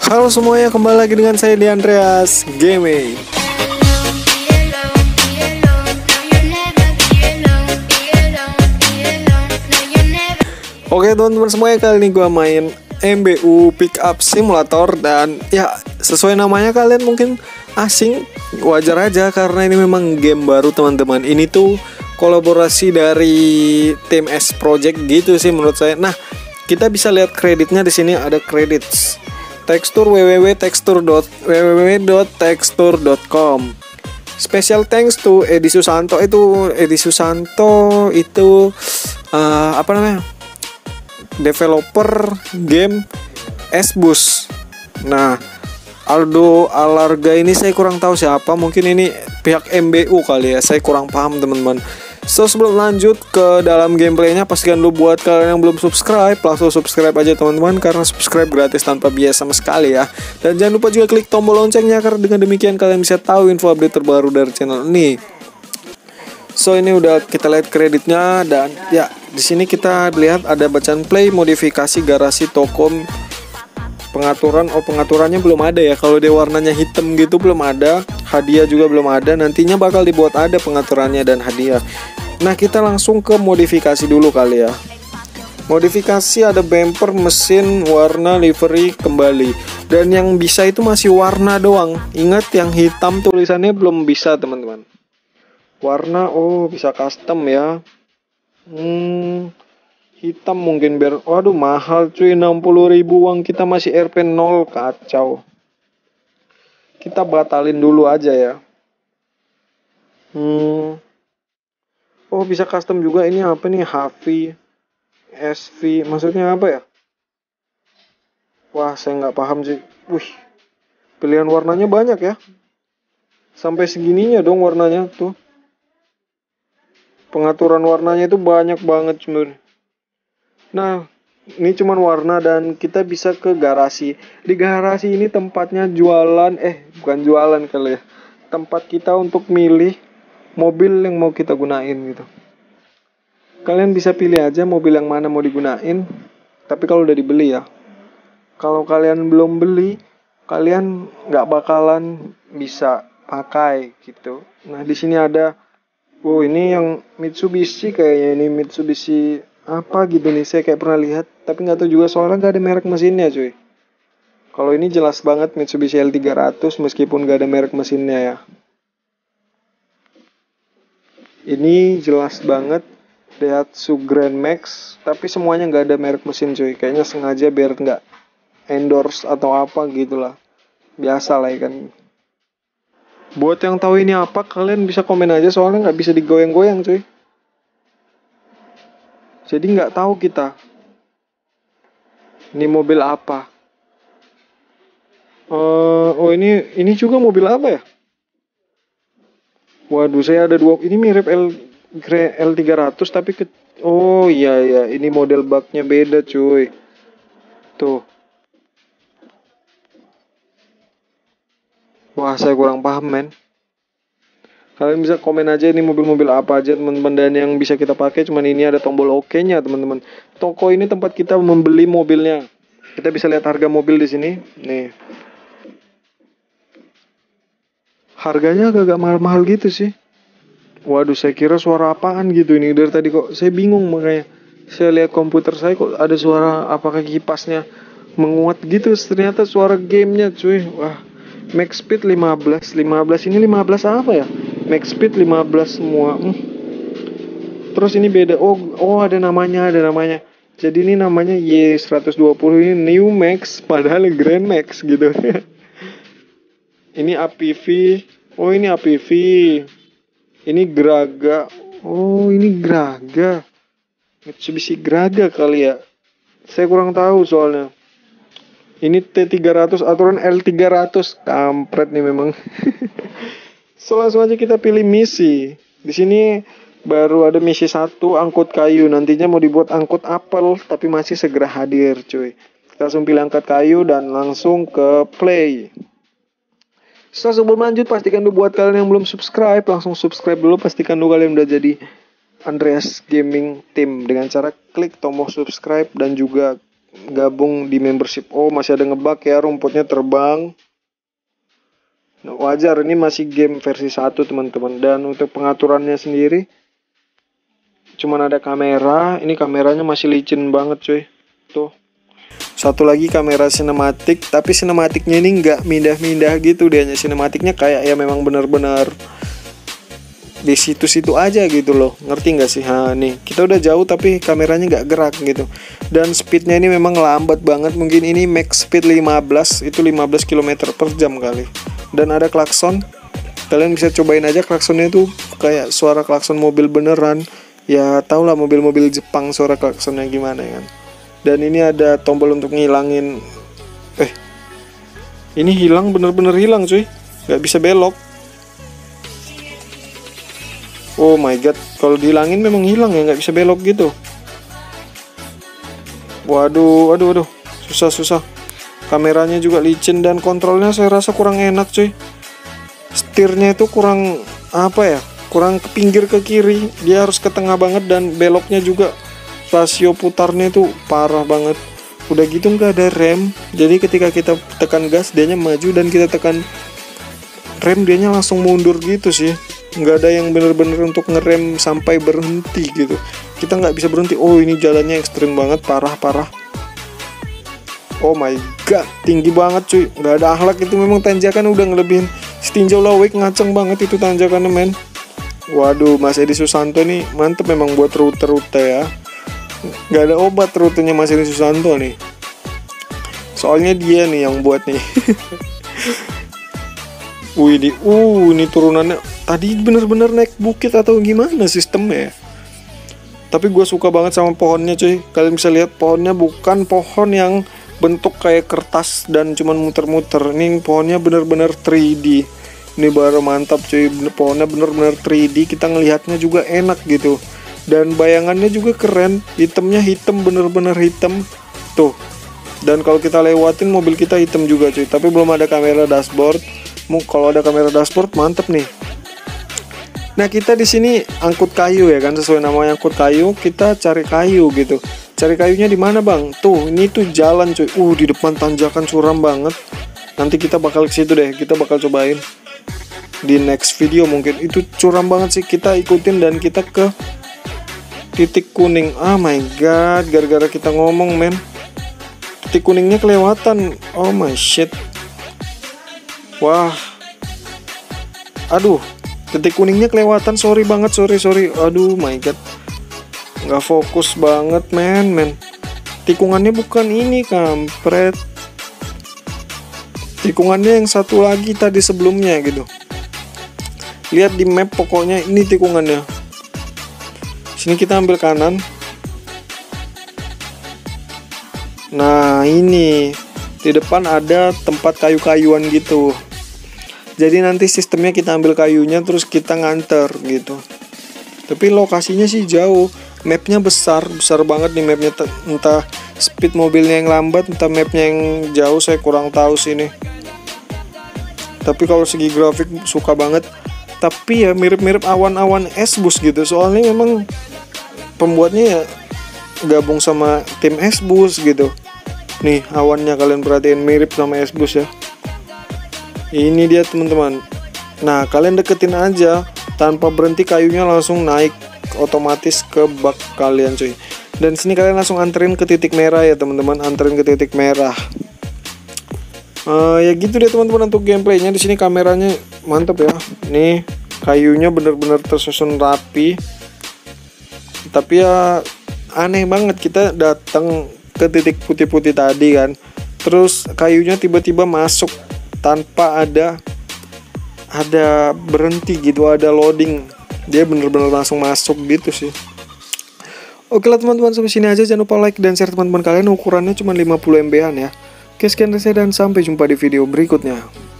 Halo semuanya, kembali lagi dengan saya di Andreas Gaming. Oke teman-teman semuanya, kali ini gue main MBU Pickup Simulator. Dan ya sesuai namanya kalian mungkin asing, wajar aja karena ini memang game baru teman-teman. Ini tuh kolaborasi dari tim S Project gitu sih menurut saya. Nah, kita bisa lihat kreditnya di sini, ada credits. Tekstur www.texture.com. Special thanks to Edi Susanto itu apa namanya? Developer game S-Bus. Nah, Aldo Alarga ini saya kurang tahu siapa, mungkin ini pihak MBU kali ya, saya kurang paham teman-teman. So sebelum lanjut ke dalam gameplaynya, pastikan dulu buat kalian yang belum subscribe, langsung subscribe aja teman-teman, karena subscribe gratis tanpa biaya sama sekali ya. Dan jangan lupa juga klik tombol loncengnya, karena dengan demikian kalian bisa tahu info update terbaru dari channel ini. So ini udah kita lihat kreditnya, dan ya di sini kita lihat ada bacaan play, modifikasi garasi toko, pengaturannya belum ada ya. Kalau dia warnanya hitam gitu belum ada, hadiah juga belum ada, nantinya bakal dibuat ada pengaturannya dan hadiah. Nah, kita langsung ke modifikasi dulu kali ya. Modifikasi ada bumper, mesin, warna, livery, kembali. Dan yang bisa itu masih warna doang. Ingat yang hitam tulisannya belum bisa teman-teman. Warna, oh bisa custom ya. Hitam mungkin biar, waduh mahal cuy, 60.000 uang kita masih RP 0, kacau. Kita batalin dulu aja ya. Oh bisa custom juga, ini apa nih, HV, SV, maksudnya apa ya? Wah saya nggak paham sih. Wih, pilihan warnanya banyak ya. Sampai segininya dong warnanya tuh. Pengaturan warnanya itu banyak banget cuman. Nah, ini cuman warna dan kita bisa ke garasi. Di garasi ini tempatnya jualan, bukan jualan kali ya. Tempat kita untuk milih mobil yang mau kita gunain gitu. Kalian bisa pilih aja mobil yang mana mau digunain. Tapi kalau udah dibeli ya. Kalau kalian belum beli, kalian nggak bakalan bisa pakai gitu. Nah, di sini ada, oh ini yang Mitsubishi kayaknya, ini Mitsubishi apa gitu nih, saya kayak pernah lihat tapi nggak tahu juga soalnya nggak ada merek mesinnya cuy. Kalau ini jelas banget Mitsubishi L300 meskipun nggak ada merek mesinnya ya. Ini jelas banget Daihatsu Grand Max, tapi semuanya nggak ada merek mesin cuy. Kayaknya sengaja biar nggak endorse atau apa gitulah. Biasa lah ya kan. Buat yang tahu ini apa, kalian bisa komen aja soalnya nggak bisa digoyang-goyang cuy. Jadi nggak tahu kita. Ini mobil apa? Oh ini juga mobil apa ya? Waduh, saya ada dua. Ini mirip L300 tapi oh iya, ini model baknya beda cuy. Tuh. Wah, saya kurang paham men. Kalian bisa komen aja ini mobil-mobil apa aja teman-teman, dan yang bisa kita pakai cuman ini, ada tombol OK-nya teman-teman. Toko ini tempat kita membeli mobilnya. Kita bisa lihat harga mobil di sini. Nih. Harganya agak mahal-mahal gitu sih. Waduh, saya kira suara apaan gitu ini. Dari tadi kok saya bingung, makanya saya lihat komputer saya kok ada suara, apakah kipasnya menguat gitu. Ternyata suara gamenya cuy. Wah, max speed 15 ini 15 apa ya? Max speed 15 semua. Terus ini beda. Oh ada namanya. Jadi ini namanya Y120, ini New Max padahal Grand Max gitu. Ini APV. Oh ini APV. Ini Graga. Oh ini Graga. Mitsubishi Graga kali ya. Saya kurang tahu soalnya. Ini T300 aturan L300. Kampret nih memang. So langsung aja kita pilih misi. Di sini baru ada misi 1, angkut kayu. Nantinya mau dibuat angkut apel, tapi masih segera hadir cuy. Kita langsung pilih angkat kayu dan langsung ke play. So sebelum lanjut, pastikan dulu buat kalian yang belum subscribe, langsung subscribe dulu. Pastikan dulu kalian udah jadi Andreas Gaming Team dengan cara klik tombol subscribe dan juga gabung di membership. Oh, masih ada ngebug ya, rumputnya terbang. Nah, wajar, ini masih game versi 1 teman-teman. Dan untuk pengaturannya sendiri cuman ada kamera. Ini kameranya masih licin banget cuy. Tuh. Satu lagi kamera sinematik, tapi sinematiknya ini nggak mindah-mindah gitu dia. Sinematiknya kayak ya memang benar-benar di situ-situ aja gitu loh. Ngerti nggak sih? Nih, kita udah jauh tapi kameranya nggak gerak gitu. Dan speednya ini memang lambat banget. Mungkin ini max speed 15, itu 15 km per jam kali. Dan ada klakson. Kalian bisa cobain aja klaksonnya tuh kayak suara klakson mobil beneran. Ya tau lah mobil-mobil Jepang suara klaksonnya gimana ya kan. Dan ini ada tombol untuk ngilangin. Ini hilang, bener-bener hilang cuy. Gak bisa belok. Oh my god, kalau dihilangin memang hilang ya, gak bisa belok gitu. Waduh, susah. Kameranya juga licin dan kontrolnya saya rasa kurang enak cuy. Setirnya itu kurang kurang ke pinggir ke kiri, dia harus ke tengah banget. Dan beloknya juga rasio putarnya itu parah banget. Udah gitu nggak ada rem, jadi ketika kita tekan gas dianya maju, dan kita tekan rem dianya langsung mundur gitu sih. Nggak ada yang bener-bener untuk ngerem sampai berhenti gitu. Kita nggak bisa berhenti. Oh, ini jalannya ekstrim banget, parah. Oh my god, tinggi banget cuy. Nggak ada akhlak, itu memang tanjakan udah ngelebihin Stinjau Lawik, ngaceng banget itu tanjakannya men. Waduh, Mas Edi Susanto nih mantep memang buat rute-rute ya. Gak ada obat rutenya Mas Edi Susanto nih. Soalnya dia nih yang buat nih. Ini turunannya tadi bener-bener naik bukit atau gimana sistemnya ya. Tapi gue suka banget sama pohonnya cuy. Kalian bisa lihat pohonnya bukan pohon yang bentuk kayak kertas dan cuman muter-muter. Ini pohonnya bener-bener 3D. Ini baru mantap cuy, pohonnya bener-bener 3D, kita ngelihatnya juga enak gitu. Dan bayangannya juga keren, hitamnya hitam, bener-bener hitam. Tuh. Dan kalau kita lewatin mobil kita hitam juga cuy, tapi belum ada kamera dashboard. Kalau ada kamera dashboard mantep nih. Nah, kita di sini angkut kayu ya kan, sesuai namanya angkut kayu, kita cari kayu gitu. Cari kayunya di mana bang? Tuh, ini tuh jalan cuy. Di depan tanjakan curam banget. Nanti kita bakal ke situ deh, kita bakal cobain di next video mungkin. Itu curam banget sih, kita ikutin dan kita ke titik kuning. Oh my god, gara-gara kita ngomong men, titik kuningnya kelewatan. Oh my shit. Wah, aduh, titik kuningnya kelewatan, sorry banget, sorry. Aduh my god, nggak fokus banget men. Tikungannya bukan ini kampret, tikungannya yang satu lagi tadi sebelumnya gitu. Lihat di map, pokoknya ini tikungannya. Sini kita ambil kanan. Nah, ini di depan ada tempat kayu-kayuan gitu. Jadi nanti sistemnya kita ambil kayunya terus kita nganter gitu. Tapi lokasinya sih jauh. Mapnya besar banget nih mapnya. Entah speed mobilnya yang lambat, entah mapnya yang jauh, saya kurang tahu sih ini. Tapi kalau segi grafik suka banget. Tapi ya mirip-mirip awan-awan S-Bus gitu. Soalnya memang pembuatnya ya gabung sama tim S-Bus gitu. Nih awannya kalian perhatiin mirip sama S-Bus ya. Ini dia teman-teman. Nah, kalian deketin aja tanpa berhenti, kayunya langsung naik otomatis ke bak kalian cuy. Dan sini kalian langsung anterin ke titik merah ya teman-teman, anterin ke titik merah. Ya gitu deh teman-teman untuk gameplaynya. Di sini kameranya mantep ya. Nih kayunya bener-bener tersusun rapi. Tapi ya aneh banget, kita datang ke titik putih-putih tadi kan, terus kayunya tiba-tiba masuk tanpa ada berhenti gitu, ada loading. Dia bener-bener langsung masuk gitu sih. Oke lah teman-teman, sampai sini aja. Jangan lupa like dan share teman-teman kalian. Ukurannya cuma 50 MB-an ya. Oke, sekian dari saya dan sampai jumpa di video berikutnya.